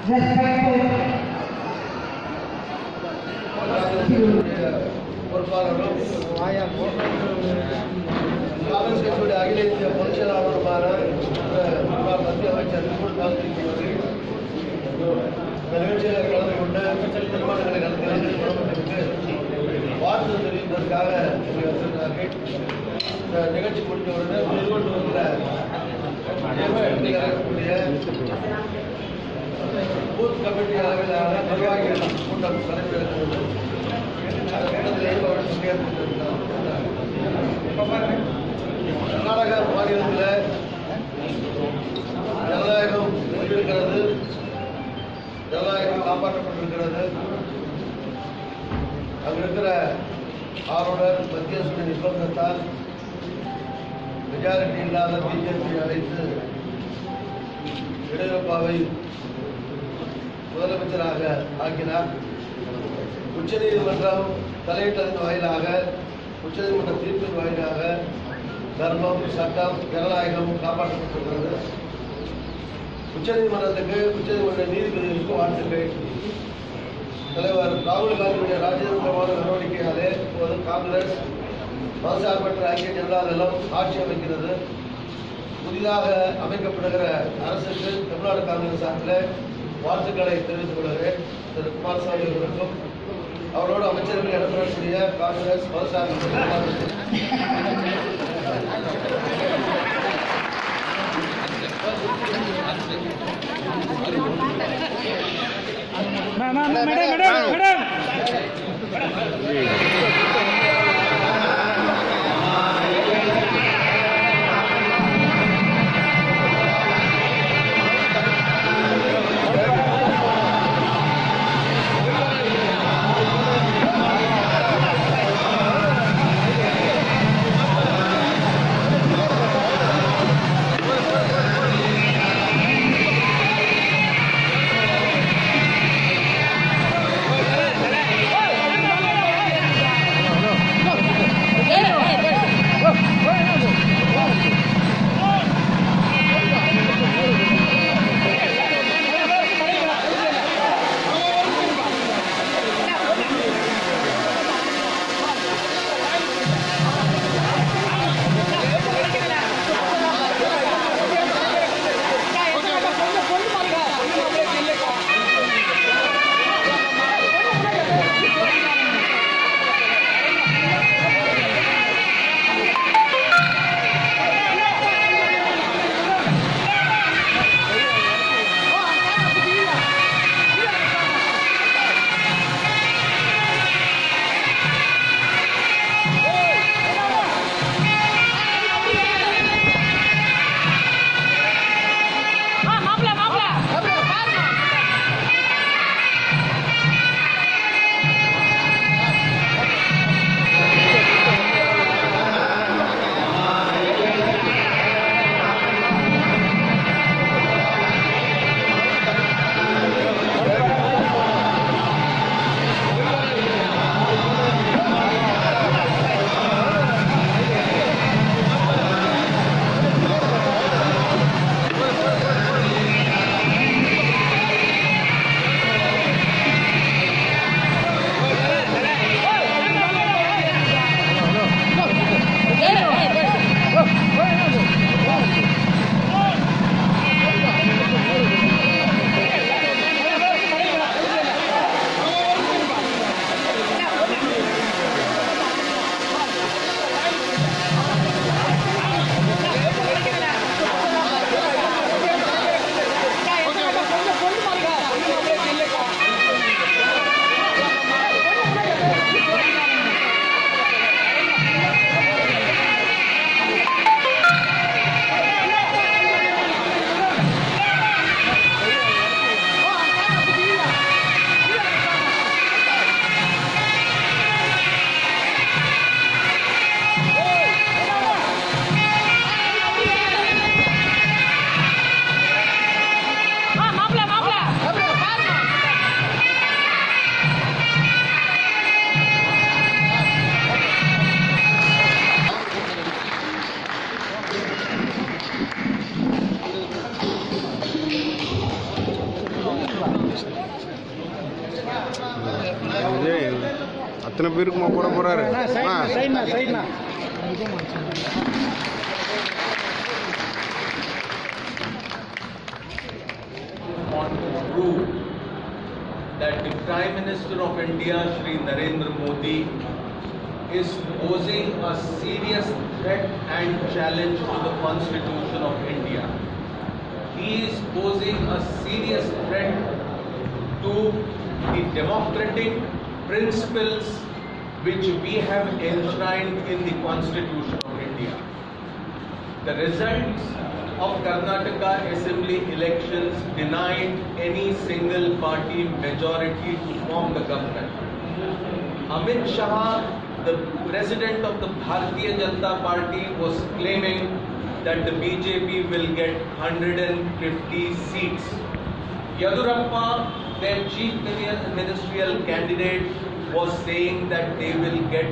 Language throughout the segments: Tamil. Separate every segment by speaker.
Speaker 1: பொறுப்பாளரும் காங்கிரஸ் கட்சியுடைய அகில இந்திய பொதுச் செயலாளருமான முன்னாள் மத்திய அமைச்சர் இந்த நிகழ்ச்சியில் கலந்து கொண்டு திருமணங்களை நடத்தி வாழ்த்து தெரிவிப்பதற்காக வந்திருக்கிறார்கள். இந்த நிகழ்ச்சி முடிந்தவுடன் எதிர்கொண்டு வரக்கூடிய பூத் கமிட்டி அளவிலான நிர்வாகிகள் கூட்டம் நடைபெறுகிறது. கர்நாடக மாநிலத்தில் ஜனநாயகம் இருக்கிறது, ஜனநாயகம் காப்பாற்றப்பட்டிருக்கிறது. அங்கு இருக்கிற ஆளுநர் மத்திய அரசின் நிர்பந்தத்தால் மெஜாரிட்டி இல்லாத பிஜேபி அழைத்து எடியூரப்பாவை முதலமைச்சராக ஆக்கினார். உச்சநீதிமன்றம் தலையிட்டதன் வாயிலாக, உச்சநீதிமன்ற தீர்ப்பின் வாயிலாக தர்மம், சட்டம், ஜனநாயகம் காப்பாற்றப்பட்டிருக்கிறது. உச்சநீதிமன்றத்துக்கு, உச்சநீதிமன்ற நீதிபதிகளுக்கு வாழ்த்துக்கள். தலைவர் ராகுல் காந்தியுடைய ராஜதந்திரமான நடவடிக்கையாலே இப்போது காங்கிரஸ் மதசார்பற்ற ஐக்கிய ஜனதா தளம் ஆட்சி அமைக்கிறது. புதிதாக அமைக்கப்படுகிற அரசுக்கு தமிழ்நாடு காங்கிரஸ் சார்பில் வாழ்த்துக்களை தெரிவித்துக் கொள்கிறேன். திரு குமாரசாமி அவர்களுக்கும் அவரோடு அமைச்சர்கள் இடம்பெறக்கூடிய காங்கிரஸ் மதசார்பற்ற
Speaker 2: எத்தனை பேருக்குமா போட போறாரு?
Speaker 3: Prove that the Prime Minister of India, Shri Narendra Modi, is posing a serious threat and challenge to the Constitution of India. He is posing a serious threat to the democratic principles which we have enshrined in the Constitution of India. The results of Karnataka Assembly elections denied any single party majority to form the government. Amit Shah, the president of the Bharatiya Janata Party, was claiming that the BJP will get 150 seats. Yadurappa, their chief ministerial candidate, was saying that they will get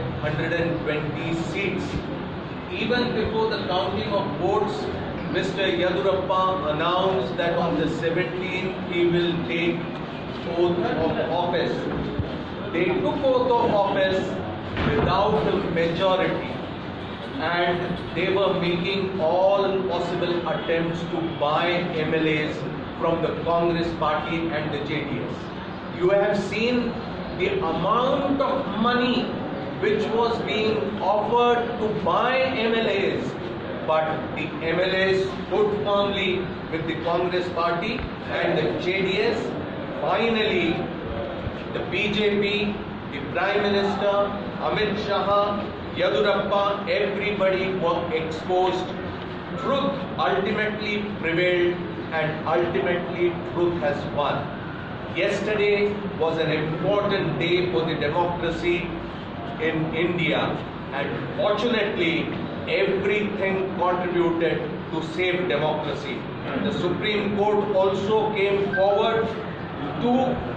Speaker 3: 120 seats. Even before the counting of votes, Mr. Yadurappa announced that on the 17th he will take oath of office. They took oath of office without a majority, and they were making all possible attempts to buy MLAs from the Congress party and the JDS. You have seen the amount of money which was being offered to buy MLAs, but the MLAs stood firmly with the Congress party and the JDS. Finally, the BJP, the Prime Minister, Amit Shah, Yadurappa, everybody were exposed. Truth ultimately prevailed, and ultimately truth has won. Yesterday was an important day for the democracy in India, and fortunately everything contributed to save democracy. The Supreme Court also came forward to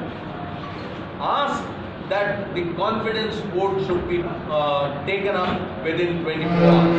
Speaker 3: ask that the confidence vote should be taken up within 24 hours.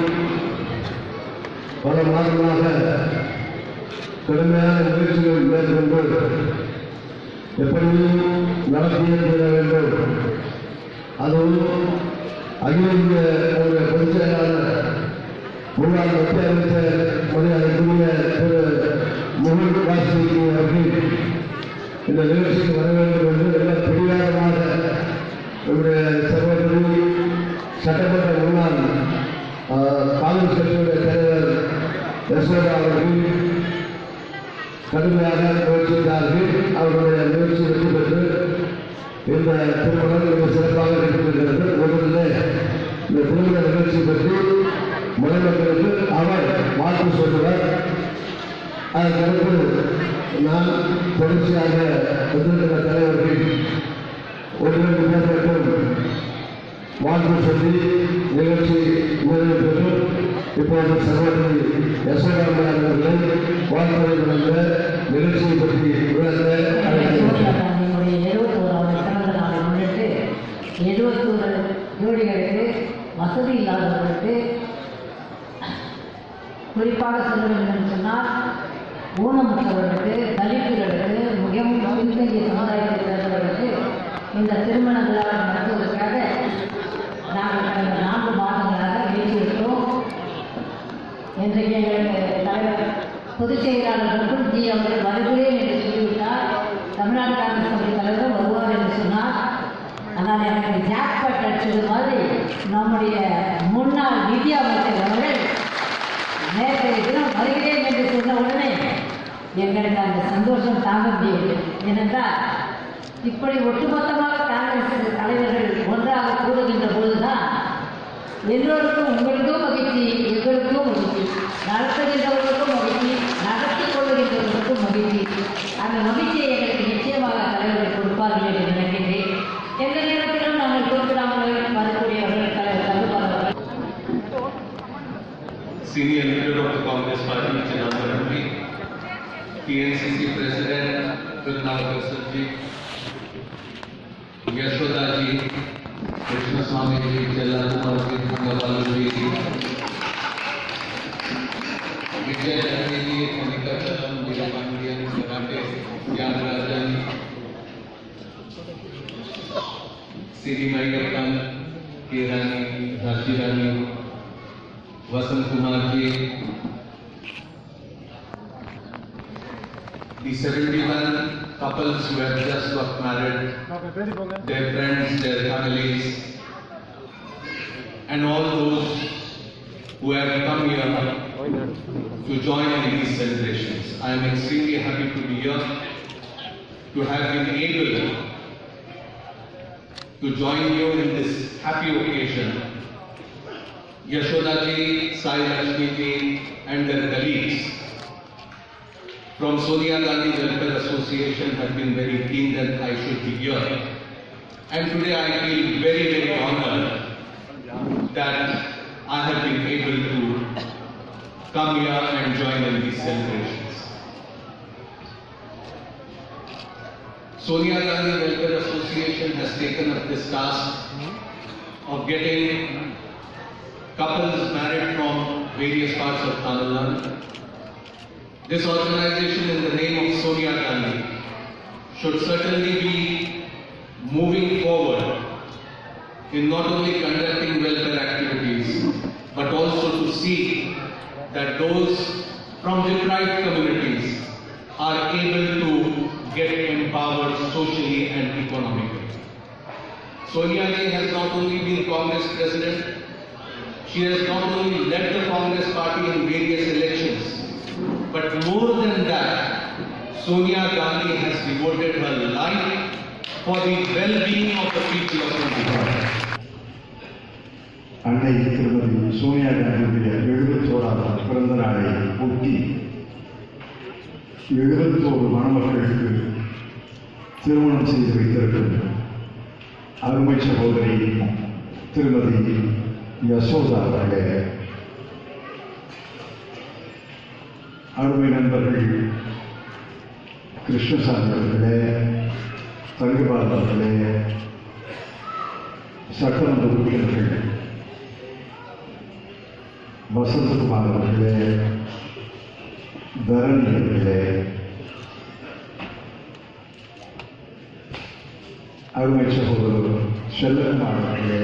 Speaker 4: பல மாதமாக கடுமையான முயற்சிகள் மேற்கொண்டு எப்படியும் நடத்தியே தீர வேண்டும். அதுவும் அகில இந்திய பொதுச் செயலாளர் முன்னாள் மத்திய அமைச்சர் மரியாதைக்குரிய திரு முகமது வாஜ்பாய் அவர்கள் இந்த நிகழ்ச்சிக்கு வர வேண்டும் என்று நல்ல பிடிவாதமாக நம்முடைய சகோதரி சட்டமன்ற முன்னாள் காங்கிரஸ் கட்சியுடைய தலைவர் யசோதா அவர்கள் கடுமையாக முயற்சித்தார்கள். அவருடைய முயற்சி வெற்றி பெற்று இந்த திருமணம் மிக சிறப்பாக நடைபெறுகிறது. முதலில் இந்த திருமண நிகழ்ச்சி பற்றி மணமக்களுக்கு அவர் வாழ்த்து சொல்லுவார். அதற்கடுத்து நான் தொடர்ச்சியாக எதிர்க்கிற தலைவர்கள் ஒன்றிரண்டு பேர் மட்டும் வாழ்த்து சொல்லி நிகழ்ச்சி நிறைவு பெற்றும் இப்போது சகோதரி யசோதா அவர்களை வாழ்த்துறை நடந்த நிகழ்ச்சியை பற்றி விளக்க அழைக்கிறேன்.
Speaker 5: 71 ஜோடிகளுக்கு வசதி இல்லாதவர்களுக்கு குறிப்பாக சொல்ல வேண்டும் என்று சொன்னால் ஊனமுற்றவர்களுக்கு, தலித்துகளுக்கு, மிகவும் பின்தங்கிய சமுதாயத்தை சேர்ந்தவர்களுக்கு இந்த திருமண விழா நடத்துவதற்காக நாங்கள் கடந்த 4 மாதங்களாக பேசியிருக்கிறோம். இன்றைக்கு எங்களுக்கு தலைவர் பொதுச் செயலாளர்களுக்கும் ஜி அவர்கள் வருகிறேன் என்று சொல்லிவிட்டார். தமிழ்நாடு காங்கிரஸ் கமிட்டி தலைவர் வருவார் என்று சொன்னார். ஆனால் எனக்கு ஜாக்பாட் அடிச்சது மாதிரி நம்முடைய முன்னாள் நிதி அமைச்சர் அவர்கள் நேற்றைய தினம் வருகிறேன் என்று சொன்ன உடனே எங்களுக்கு அந்த சந்தோஷம் தாங்க முடியவில்லை. ஏனென்றால் இப்படி ஒட்டுமொத்தமாக காங்கிரஸ் தலைவர்கள் ஒன்றாக கூடுகின்ற பொழுதுதான் எல்லோருக்கும், உங்களுக்கும் மகிழ்ச்சி, எங்களுக்கும் மகிழ்ச்சி, நடத்துகின்றவர்களுக்கும் மகிழ்ச்சி, நடத்தி கொள்ளுகின்றவர்களுக்கும் மகிழ்ச்சி. அந்த மகிழ்ச்சியை எங்களுக்கு நிச்சயமாக தலைவர்கள் கொடுப்பார்கள் என்று நினைக்கின்றேன். எந்த நேரத்திலும் நாங்கள் கொடுக்கிறாமல் வரக்கூடியவர்கள் தலைவர் தகுப்பாளர்கள்.
Speaker 3: Senior leader of the Congress Party, Sonia Gandhi, TNCC President, Prithnagarji, Yashoda ji, Krishna Swami ji, Jalakumar ji, Pungabalu ji, Vijay Jani ji, Monika Chalam, Vijay Pandian, Karate, Yagarajan, Siri Mayappan, K. Rani, Raji Rani, Vasant Kumar ji, the 71 couples who have just got married, their friends, their families, and all those who have come here to join in these celebrations. I am extremely happy to be here, to have been able to join you in this happy occasion. Yashoda ji, Sai Lakshmi ji, and their colleagues from Sonia Gandhi Welfare Association have been very keen that I should be here. And today I feel very, very honored that I have been able to come here and join in these celebrations. Sonia Gandhi Welfare Association has taken up this task of getting couples married from various parts of Tamil Nadu. This organization in the name of Sonia Gandhi should certainly be moving forward in not only conducting welfare activities, but also to see that those from deprived communities are able to get empowered socially and economically. Sonia ji has not only been Congress president, she has not only led the Congress party in various elections, but more than that, Sonia Gandhi has devoted her life for the well-being of the people of India.
Speaker 4: அன்னை திருமதி சோனியா காந்தியுடைய 71வது பிறந்த நாளை ஒட்டி 71 மணமக்களுக்கு திருமணம் செய்து வைத்திருக்கும் அருமை சகோதரி திருமதி யசோதா அவர்களே, அருமை நண்பர்கள் கிருஷ்ணசாமி அவர்களே, தங்கபால் அவர்களே, சட்டமன்ற உறுப்பினர்கள் வசந்தகுமார் அவர்களே, தரணி அவர்களே, அருமை சகோதரர் செல்லகுமார் அவர்களே,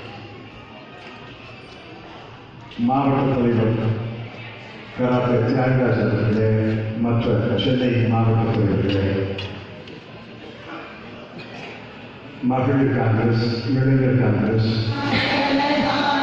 Speaker 4: மாவட்ட தலைவர் கராத்தே தியாகராஜ் அவர்களே, மற்ற சென்னை மாவட்ட தலைவர்களே, மகளிர் காங்கிரஸ், இளைஞர் காங்கிரஸ்,